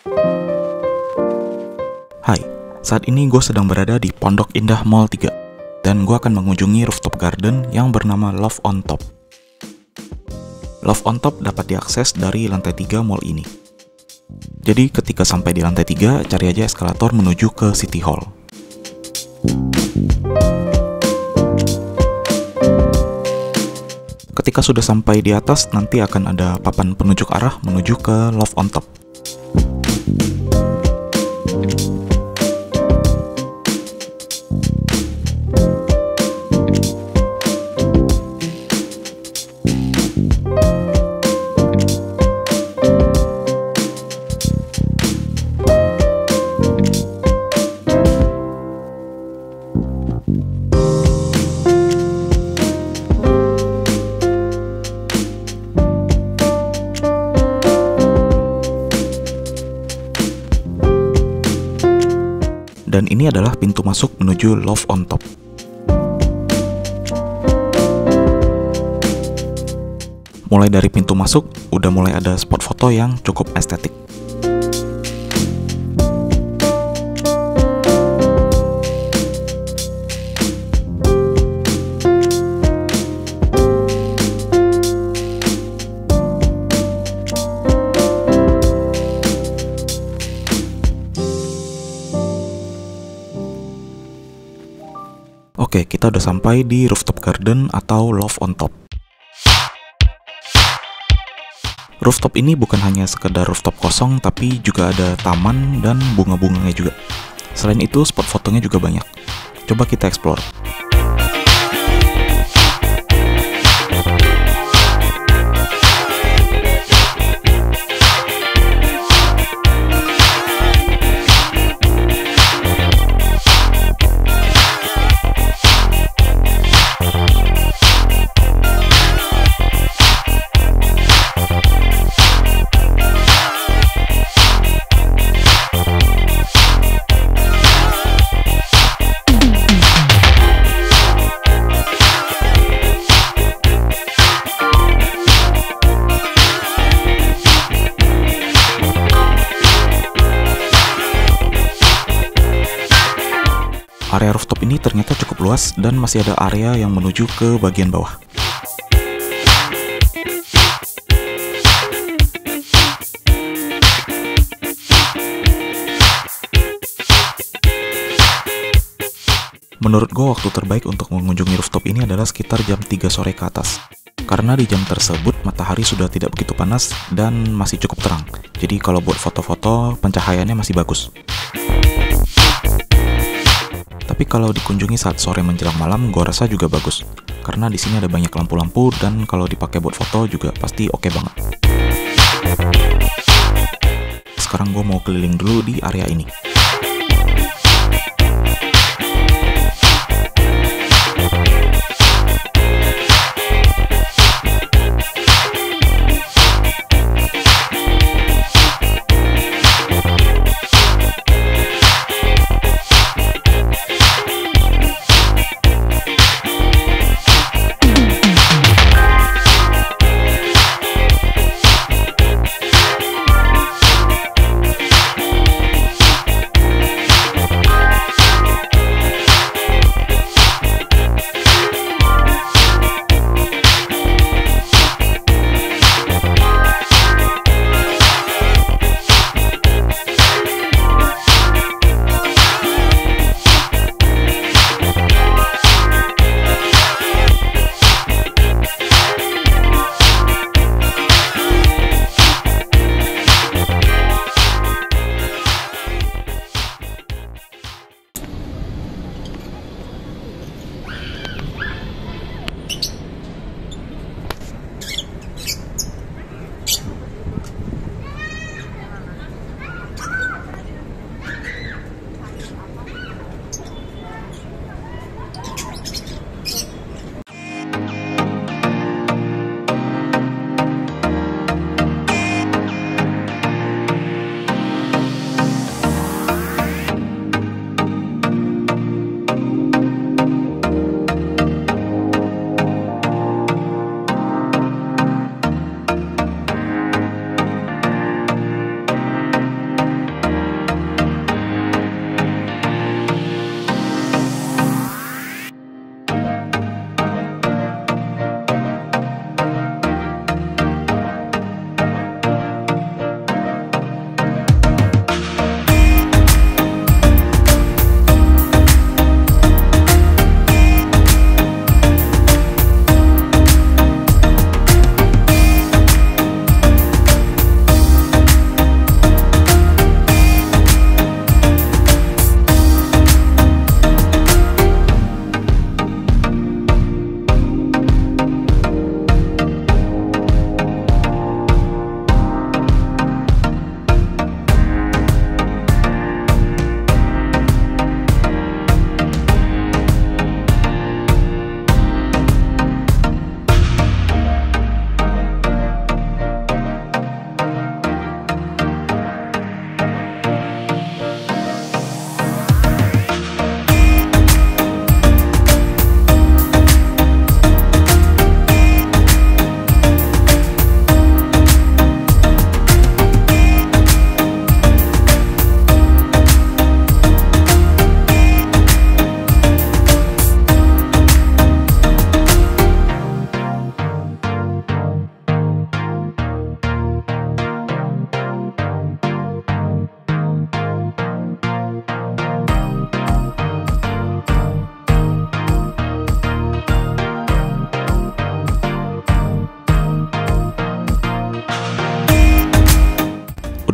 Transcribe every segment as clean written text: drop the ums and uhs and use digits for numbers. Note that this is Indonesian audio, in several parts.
Hai, saat ini gue sedang berada di Pondok Indah Mall 3 dan gue akan mengunjungi rooftop garden yang bernama Love on Top. Love on Top dapat diakses dari lantai 3 mall ini. Jadi ketika sampai di lantai 3, cari aja eskalator menuju ke City Hall. Ketika sudah sampai di atas, nanti akan ada papan penunjuk arah menuju ke Love on Top. Dan ini adalah pintu masuk menuju Love on Top. Mulai dari pintu masuk, udah mulai ada spot foto yang cukup estetik. Oke, kita udah sampai di rooftop garden atau Love on Top. Rooftop ini bukan hanya sekedar rooftop kosong, tapi juga ada taman dan bunga-bunganya juga. Selain itu, spot fotonya juga banyak. Coba kita explore. Area rooftop ini ternyata cukup luas dan masih ada area yang menuju ke bagian bawah. Menurut gue waktu terbaik untuk mengunjungi rooftop ini adalah sekitar jam 3 sore ke atas. Karena di jam tersebut matahari sudah tidak begitu panas dan masih cukup terang. Jadi kalau buat foto-foto pencahayaannya masih bagus. Tapi kalau dikunjungi saat sore menjelang malam, gue rasa juga bagus. Karena di sini ada banyak lampu-lampu dan kalau dipakai buat foto juga pasti oke banget. Sekarang gue mau keliling dulu di area ini.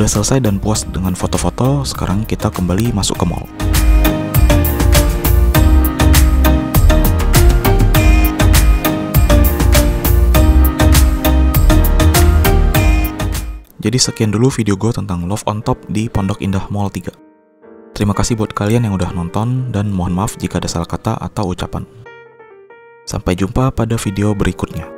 Udah selesai dan puas dengan foto-foto, sekarang kita kembali masuk ke mall. Jadi sekian dulu video gue tentang Love on Top di Pondok Indah Mall 3. Terima kasih buat kalian yang udah nonton, dan mohon maaf jika ada salah kata atau ucapan. Sampai jumpa pada video berikutnya.